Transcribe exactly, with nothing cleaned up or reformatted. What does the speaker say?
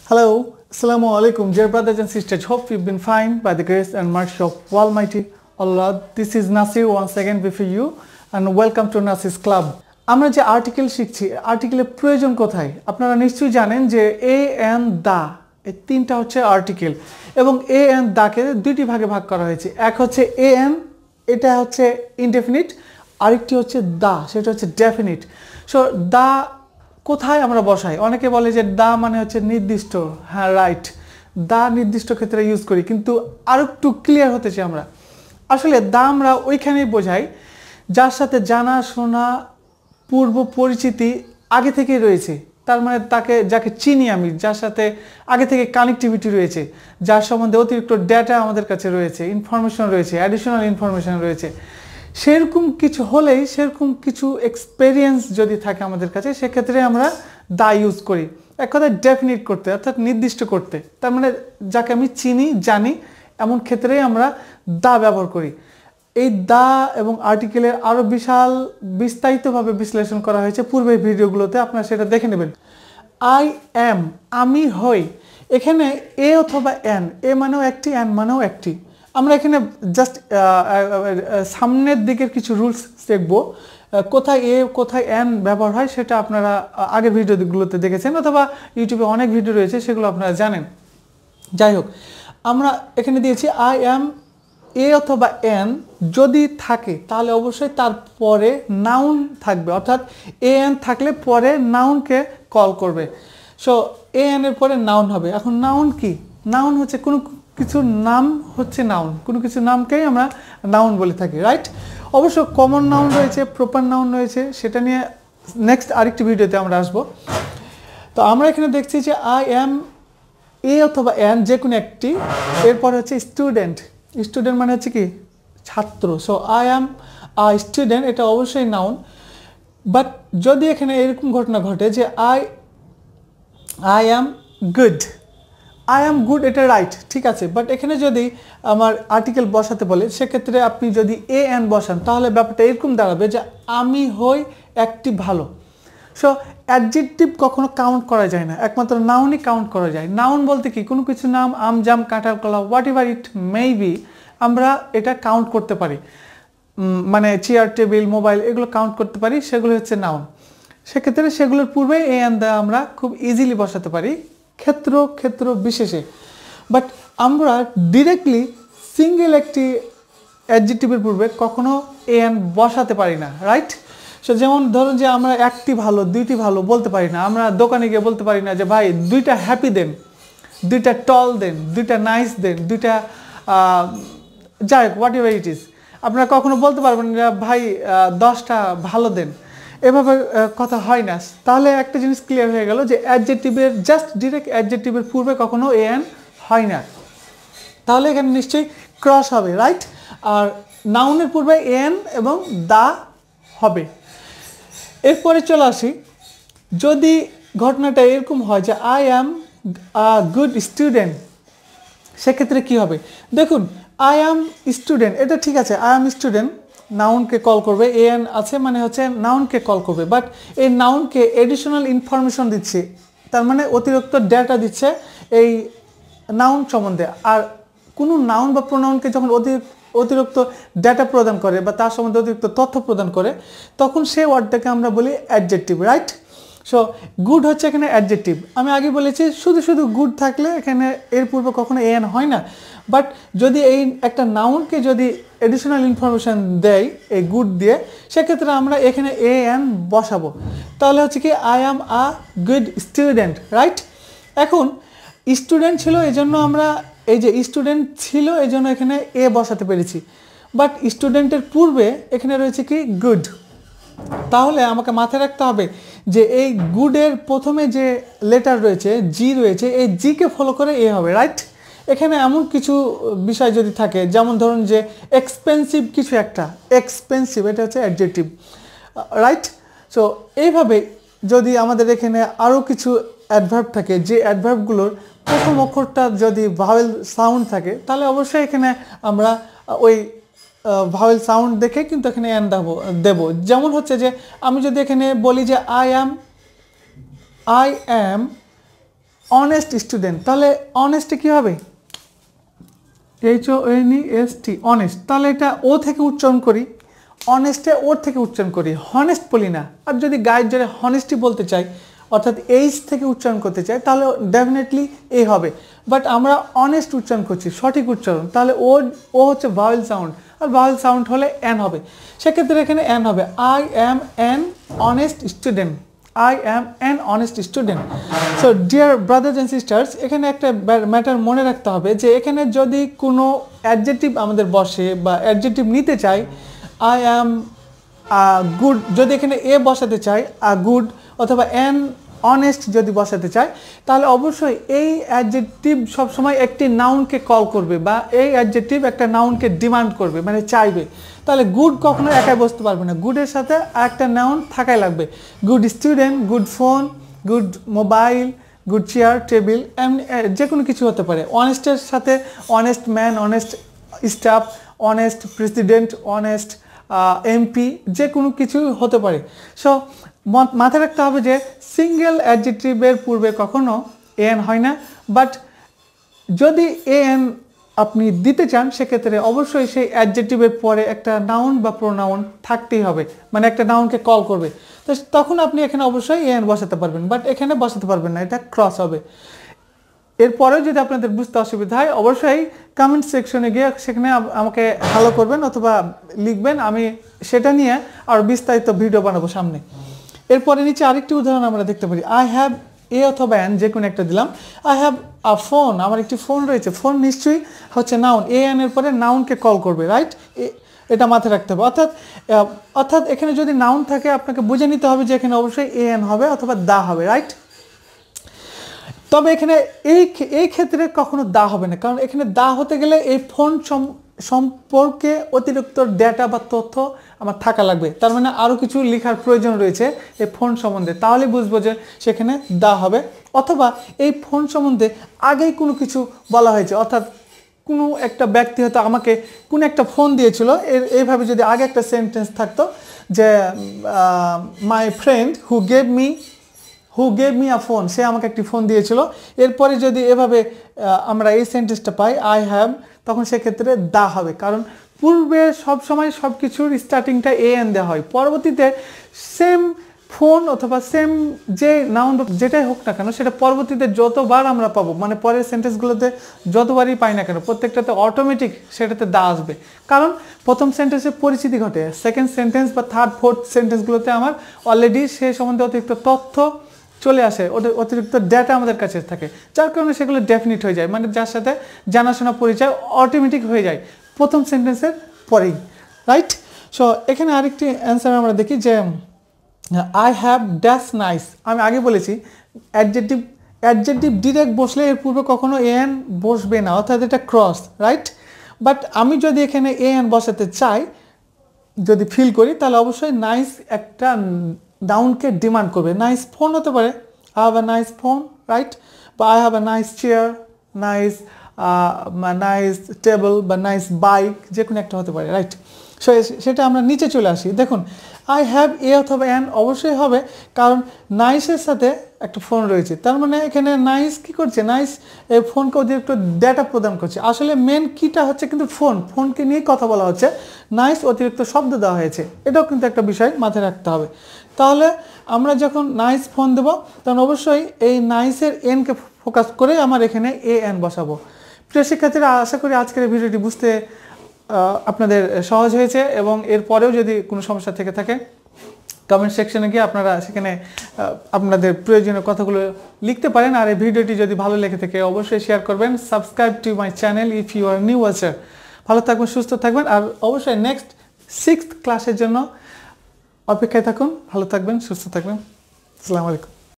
Hello, Assalamu alaikum, dear brothers and sisters. Hope you've been fine by the grace and mercy of Almighty Allah. This is Nasir once again before you and welcome to Nasirs Club. আমরা যে article শিখছি আর্টিকেলের প্রয়োজন কোথায় আপনারা নিশ্চয়ই জানেন যে এ and the এই তিনটা হচ্ছে আর্টিকেল এবং এ এন্ড দাকে দুইটি ভাগে ভাগ করা হয়েছে এক হচ্ছে এ এন এটা হচ্ছে ইনডেফিনিট আরেকটি হচ্ছে দা সেটা হচ্ছে ডেফিনিট সো দা কোথায় আমরা বসাই অনেকে বলে যে দা মানে হচ্ছে নির্দিষ্ট হ্যাঁ রাইট দা নির্দিষ্ট ক্ষেত্রে ইউজ করি কিন্তু আরো একটু ক্লিয়ার হতে চাই আমরা আসলে দা আমরা ওইখানেই বোঝাই যার সাথে জানা শোনা পূর্ব পরিচিতি আগে থেকেই রয়েছে তার মানে তাকে যাকে চিনি আমি যার সাথে আগে থেকে কানেক্টিভিটি রয়েছে যার সম্বন্ধে অতিরিক্ত ডেটা আমাদের কাছে রয়েছে ইনফরমেশন রয়েছে অ্যাডিশনাল ইনফরমেশন রয়েছে সেরকম কিছু হলেই সেরকম কিছু এক্সপেরিয়েন্স যদি থাকে আমাদের কাছে সেক্ষেত্রে আমরা দা ইউজ করি এক কথায় ডেফিনিট করতে অর্থাৎ নির্দিষ্ট করতে তার মানে যাকে আমি চিনি জানি এমন ক্ষেত্রেই আমরা দা ব্যবহার করি এই দা এবং আর্টিকেলের আরো বিশাল বিস্তারিতভাবে বিশ্লেষণ করা হয়েছে পূর্বের ভিডিওগুলোতে আপনারা সেটা দেখে নেবেন আই এম আমি হই এখানে এ অথবা এন এ মানেও একটি এন মানেও একটি আমরা এখানে জাস্ট সামনের দিকের কিছু রুলস দেখব কোথায় এ কোথায় এন ব্যবহার হয় সেটা আপনারা আগের ভিডিওগুলোতে দেখেছেন অথবা ইউটিউবে অনেক ভিডিও রয়েছে সেগুলো আপনারা জানেন যাই হোক আমরা এখানে দিয়েছি আই এম এ অথবা এন যদি থাকে তাহলে অবশ্যই তার পরে নাউন থাকবে অর্থাৎ এ এন থাকলে পরে নাউনকে কল করবে সো এ এন এর পরে নাউন হবে এখন নাউন কি নাউন হচ্ছে কোনো কিছু নাম হচ্ছে নাউন কোনো কিছু নামকেই আমরা নাউন বলে থাকি রাইট অবশ্য কমন নাউন রয়েছে প্রপার নাউন রয়েছে সেটা নিয়ে নেক্সট আরেকটি ভিডিওতে আমরা আসবো তো আমরা এখানে দেখছি যে আই এম এ অথবা এন যে কোনো একটি এরপরে হচ্ছে স্টুডেন্ট স্টুডেন্ট মানে হচ্ছে কি ছাত্র so I am a student এটা অবশ্যই নাউন বাট যদি এখানে এরকম ঘটনা ঘটে যে I I am good I am good এটা রাইট ঠিক আছে বাট এখানে যদি আমার আর্টিকেল বসাতে বলে সেক্ষেত্রে আপনি যদি এ এন বসান তাহলে ব্যাপারটা এরকম দাঁড়াবে যে আমি হই একটি ভালো সো অ্যাডজেক্টিভ কখনো কাউন্ট করা যায় না একমাত্র নাউনই কাউন্ট করা যায় নাউন বলতে কি কোনো কিছু নাম আম জাম কাঁঠাল কলা whatever it may be আমরা এটা কাউন্ট করতে পারি মানে চেয়ার টেবিল মোবাইল এগুলো কাউন্ট করতে পারি সেগুলো হচ্ছে নাউন সেক্ষেত্রে সেগুলোর পূর্বে এ এন দা আমরা খুব ইজিলি বসাতে পারি ক্ষেত্র ক্ষেত্র বিশেষে বাট আমরা ডিরেক্টলি সিঙ্গেল একটি অ্যাডজেক্টিভের পূর্বে কখনো এ এন বসাতে পারি না রাইট সো যেমন ধরুন যে আমরা একটি ভালো দুইটি ভালো বলতে পারি না আমরা দোকানে গিয়ে বলতে পারি না যে ভাই দুইটা হ্যাপি দেন দুইটা টল দেন দুইটা নাইস দেন দুইটা যাই হোক হোয়াট এভার ইট ইজ আপনারা কখনো বলতে পারবেন না ভাই দশটা ভালো দেন এভাবে কথা হয় না তাহলে একটা জিনিস ক্লিয়ার হয়ে গেল যে অ্যাডজেক্টিভের জাস্ট ডিরেক্ট অ্যাডজেক্টিভের পূর্বে কখনো এ এন হয় না তাহলে এখানে নিশ্চয়ই ক্রস হবে রাইট আর নাউনের পূর্বে এন এবং দা হবে এরপরে চলে আসি যদি ঘটনাটা এরকম হয় যে I am a good student সেক্ষেত্রে কি হবে দেখুন আই অ্যাম স্টুডেন্ট এটা ঠিক আছে আই অ্যাম স্টুডেন্ট নাউনকে কল করবে এ এন আছে মানে হচ্ছে নাউনকে কল করবে বাট এই নাউনকে এডিশনাল ইনফরমেশন দিচ্ছে তার মানে অতিরিক্ত ডেটা দিচ্ছে এই নাউন সম্বন্ধে আর কোনো নাউন বা প্রোনাউনকে যখন অতিরিক্ত অতিরিক্ত ডেটা প্রদান করে বা তার সম্বন্ধে অতিরিক্ত তথ্য প্রদান করে তখন সেই ওয়ার্ডটাকে আমরা বলি অ্যাডজেক্টিভ রাইট সো গুড হচ্ছে এখানে অ্যাডজেক্টিভ আমি আগে বলেছি শুধু শুধু গুড থাকলে এখানে এর পূর্বে কখনো এ এন হয় না বাট যদি এই একটা নাউনকে যদি এডিশনাল ইনফরমেশান দেয় এই গুড দিয়ে সেক্ষেত্রে আমরা এখানে এ এন বসাবো তাহলে হচ্ছে কি I am a good student right এখন স্টুডেন্ট ছিল এই জন্য আমরা এই যে স্টুডেন্ট ছিল এই জন্য এখানে এ বসাতে পেরেছি বাট স্টুডেন্টের পূর্বে এখানে রয়েছে কি গুড তাহলে আমাকে মাথায় রাখতে হবে যে এই গুডের প্রথমে যে লেটার রয়েছে জি রয়েছে এই জিকে ফলো করে এ হবে রাইট এখানে এমন কিছু বিষয় যদি থাকে যেমন ধরুন যে এক্সপেন্সিভ কিছু একটা এক্সপেন্সিভ এটা হচ্ছে অ্যাডজেক্টিভ রাইট সো এইভাবে যদি আমাদের এখানে আরও কিছু অ্যাডভার্ব থাকে যে অ্যাডভার্বগুলোর প্রথম অক্ষরটা যদি ভাওয়েল সাউন্ড থাকে তাহলে অবশ্যই এখানে আমরা ওই ভাওয়েল সাউন্ড দেখে কিন্তু এখানে এন দেবো দেবো যেমন হচ্ছে যে আমি যদি এখানে বলি যে I am I am honest student, তাহলে অনেস্টে কী হবে? H O N E S T, honest. তাহলে এটা ও থেকে উচ্চারণ করি, অনেস্টে ওর থেকে উচ্চারণ করি, হনেস্ট বলি না। আর যদি গাইড জোরে হনেস্টি বলতে চাই অর্থাৎ এইচ থেকে উচ্চারণ করতে চাই তাহলে ডেফিনেটলি এ হবে। বাট আমরা অনেস্ট উচ্চারণ করছি, সঠিক উচ্চারণ, তাহলে ও ও হচ্ছে ভাওয়েল সাউন্ড, আর ভাওয়েল সাউন্ড হলে এন হবে। সেক্ষেত্রে এখানে এন হবে, I am an honest student, I am an honest student. So dear brothers and sisters, এখানে একটা ম্যাটার মনে রাখতে হবে যে এখানে যদি কোনো অ্যাডজেক্টিভ আমাদের বসে বা অ্যাডজেক্টিভ নিতে চাই, I am গুড যদি এখানে এ বসাতে চাই, আ গুড অথবা অ্যান অনেস্ট যদি বসাতে চাই, তাহলে অবশ্যই এই অ্যাডজেক্টিভ সবসময় একটি নাউনকে কল করবে বা এই অ্যাডজেক্টিভ একটা নাউনকে ডিমান্ড করবে, মানে চাইবে। তাহলে গুড কখনো একাই বসতে পারবে না, গুডের সাথে একটা নাউন থাকাই লাগবে। Good student, good phone, good mobile, good chair, table, এমনি যে কোনো কিছু হতে পারে। অনেস্টের সাথে honest man, honest staff, honest president, honest MP, যে কোনো কিছু হতে পারে। সো মাথায় রাখতে হবে যে সিঙ্গেল অ্যাডজেক্টিভের পূর্বে কখনো এন হয় না, বাট যদি এন আপনি দিতে চান সেক্ষেত্রে অবশ্যই সেই অ্যাডজেক্টিভের পরে একটা নাউন বা প্রোনাউন থাকতেই হবে, মানে একটা নাউনকে কল করবে। তো তখন আপনি এখানে অবশ্যই এন বসাতে পারবেন, বাট এখানে বসাতে পারবেন না, এটা ক্রস হবে। এরপরেও যদি আপনাদের বুঝতে অসুবিধা হয় অবশ্যই কমেন্ট সেকশনে গিয়ে সেখানে আমাকে হ্যালো করবেন অথবা লিখবেন, আমি সেটা নিয়ে আরও বিস্তারিত ভিডিও বানাবো সামনে। এরপরে নিচে আরেকটি উদাহরণ আমরা দেখতে পারি, আই হ্যাভ এ অথবা অ্যান যে কোনো একটা দিলাম। আই হ্যাভ আ ফোন, আমার একটি ফোন রয়েছে, ফোন নিশ্চয়ই হচ্ছে নাউন, এ অ্যান এর পরে নাউনকে কল করবে, রাইট? এটা মাথায় রাখতে হবে। অর্থাৎ অর্থাৎ এখানে যদি নাউন থাকে আপনাকে বুঝে নিতে হবে যে এখানে অবশ্যই এ অ্যান হবে অথবা দা হবে, রাইট? তবে এখানে এই এই ক্ষেত্রে কখনো দা হবে না, কারণ এখানে দা হতে গেলে এই ফোন সম্পর্কে অতিরিক্ত ডেটা বা তথ্য আমার থাকা লাগবে, তার মানে আরও কিছু লেখার প্রয়োজন রয়েছে এই ফোন সম্বন্ধে, তাহলে বুঝবো যে সেখানে দা হবে। অথবা এই ফোন সম্বন্ধে আগেই কোনো কিছু বলা হয়েছে, অর্থাৎ কোনো একটা ব্যক্তি হয়তো আমাকে কোনো একটা ফোন দিয়েছিল, এর এইভাবে যদি আগে একটা সেন্টেন্স থাকতো যে my friend who gave me who gave me a phone, সে আমাকে একটি ফোন দিয়েছিল, এরপরে যদি এভাবে আমরা এই সেন্টেন্সটা পাই আই হ্যাভ, তখন সেক্ষেত্রে দা হবে, কারণ পূর্বে সবসময় সব কিছুর স্টার্টিংটা এ এন দেওয়া হয়, পরবর্তীতে সেম ফোন অথবা সেম যে নাউন যেটাই হোক না কেন সেটা পরবর্তীতে যতবার আমরা পাবো, মানে পরের সেন্টেন্সগুলোতে যতবারই পাই না কেন প্রত্যেকটাতে অটোমেটিক সেটাতে দা আসবে, কারণ প্রথম সেন্টেন্সে পরিচিতি ঘটে, সেকেন্ড সেন্টেন্স বা থার্ড ফোর্থ সেন্টেন্সগুলোতে আমার অলরেডি সে সম্বন্ধে অতিরিক্ত তথ্য চলে আসে, ওদের অতিরিক্ত ডেটা আমাদের কাছে থাকে, যার কারণে সেগুলো ডেফিনিট হয়ে যায়, মানে যার সাথে জানাশোনা পরিচয় অটোমেটিক হয়ে যায় প্রথম সেন্টেন্সের পরেই, রাইট? সো এখানে আরেকটি অ্যান্সার আমরা দেখি যে আই হ্যাভ ড্যাশ নাইস, আমি আগে বলেছি অ্যাডজেক্টিভ অ্যাডজেক্টিভ ডিরেক্ট বসলে এর পূর্বে কখনো এন বসবে না, অর্থাৎ এটা ক্রস, রাইট? বাট আমি যদি এখানে এ এন বসাতে চাই, যদি ফিল করি, তাহলে অবশ্যই নাইস একটা নাউনকে ডিমান্ড করবে। নাইস ফোন হতে পারে, I have a nice phone, right? বা I have a nice chair, nice nice table বা নাইস বাইক, যে কোনো একটা হতে পারে, রাইট? সো সেটা আমরা নিচে চলে আসি, দেখুন আই হ্যাভ এ অথবা অ্যান অবশ্যই হবে, কারণ নাইসের সাথে একটা ফোন রয়েছে, তার মানে এখানে নাইস কী করছে, নাইস এই ফোনকে অতিরিক্ত ডেটা প্রদান করছে, আসলে মেন কিটা হচ্ছে কিন্তু ফোন, ফোনকে নিয়েই কথা বলা হচ্ছে, নাইস অতিরিক্ত শব্দ দেওয়া হয়েছে, এটাও কিন্তু একটা বিষয় মাথায় রাখতে হবে। তাহলে আমরা যখন নাইস ফোন দেবো তখন অবশ্যই এই নাইসের এনকে ফোকাস করে আমার এখানে এ এন বসাবো। প্রিয় শিক্ষার্থীরা, আশা করি আজকের এই ভিডিওটি বুঝতে আপনাদের সহজ হয়েছে, এবং এরপরেও যদি কোনো সমস্যা থেকে থাকে কমেন্ট সেকশনে গিয়ে আপনারা সেখানে আপনাদের প্রয়োজনীয় কথাগুলো লিখতে পারেন। আর এই ভিডিওটি যদি ভালো লেগে থাকে অবশ্যই শেয়ার করবেন, subscribe to my channel if you are new watcher. ভালো থাকবেন, সুস্থ থাকবেন, আর অবশ্যই নেক্সট সিক্সথ ক্লাসের জন্য অপেক্ষায় থাকুন। ভালো থাকবেন, সুস্থ থাকবেন। আসসালামু আলাইকুম।